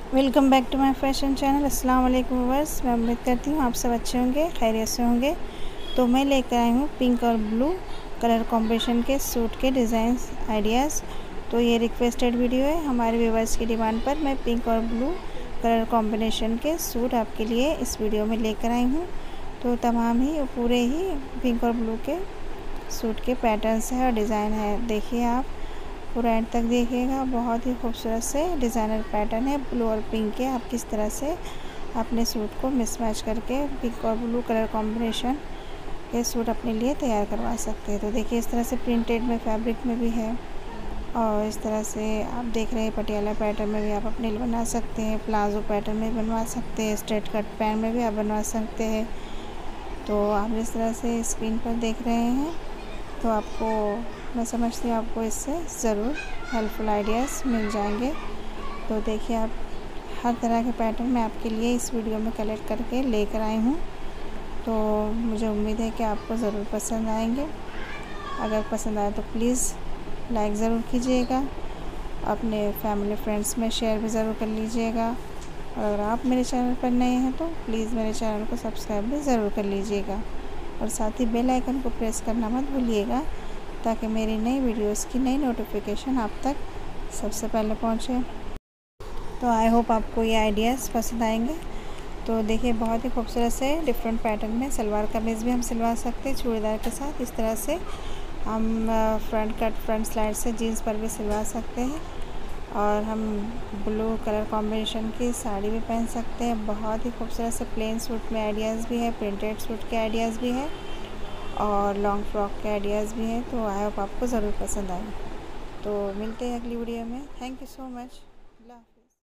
Welcome back to my fashion channel. अस्सलाम वालेकुम viewers, मैं उम्मीद करती हूँ आप सब अच्छे होंगे, खैरियत से होंगे। तो मैं लेकर आई हूँ पिंक और ब्लू कलर कॉम्बिनेशन के सूट के डिज़ाइंस आइडियाज़। तो ये रिक्वेस्टेड वीडियो है, हमारे व्यूअर्स की डिमांड पर मैं पिंक और ब्लू कलर कॉम्बिनेशन के सूट आपके लिए इस वीडियो में लेकर आई हूँ। तो तमाम ही पूरे ही पिंक और ब्लू के सूट के पैटर्न्स हैं और डिज़ाइन है। देखिए आप पूरा एंड तक देखिएगा, बहुत ही खूबसूरत से डिज़ाइनर पैटर्न है ब्लू और पिंक के। आप किस तरह से अपने सूट को मिसमैच करके पिंक और ब्लू कलर कॉम्बिनेशन के सूट अपने लिए तैयार करवा सकते हैं। तो देखिए इस तरह से प्रिंटेड में फैब्रिक में भी है और इस तरह से आप देख रहे हैं पटियाला पैटर्न में भी आप अपने लिए बना सकते हैं, प्लाजो पैटर्न में बनवा सकते हैं, स्ट्रेट कट पैंट में भी आप बनवा सकते हैं। तो आप जिस तरह से स्क्रीन पर देख रहे हैं तो आपको, मैं समझती हूँ आपको इससे ज़रूर हेल्पफुल आइडियाज़ मिल जाएंगे। तो देखिए आप हर तरह के पैटर्न मैं आपके लिए इस वीडियो में कलेक्ट करके लेकर आई हूँ। तो मुझे उम्मीद है कि आपको ज़रूर पसंद आएंगे। अगर पसंद आए तो प्लीज़ लाइक ज़रूर कीजिएगा, अपने फैमिली फ्रेंड्स में शेयर भी ज़रूर कर लीजिएगा। और अगर आप मेरे चैनल पर नए हैं तो प्लीज़ मेरे चैनल को सब्सक्राइब भी ज़रूर कर लीजिएगा और साथ ही बेल आइकन को प्रेस करना मत भूलिएगा ताकि मेरी नई वीडियोस की नई नोटिफिकेशन आप तक सबसे पहले पहुंचे। तो आई होप आपको ये आइडियाज़ पसंद आएंगे। तो देखिए बहुत ही खूबसूरत से डिफरेंट पैटर्न में सलवार कमीज़ भी हम सिलवा सकते हैं चूड़ीदार के साथ। इस तरह से हम फ्रंट कट फ्रंट स्लाइड से जीन्स पर भी सिलवा सकते हैं और हम ब्लू कलर कॉम्बिनेशन की साड़ी भी पहन सकते हैं। बहुत ही खूबसूरत से प्लेन सूट में आइडियाज़ भी है, प्रिंटेड सूट के आइडियाज़ भी है और लॉन्ग फ्रॉक के आइडियाज़ भी हैं। तो आई होप आपको ज़रूर पसंद आए। तो मिलते हैं अगली वीडियो में। Thank you so much.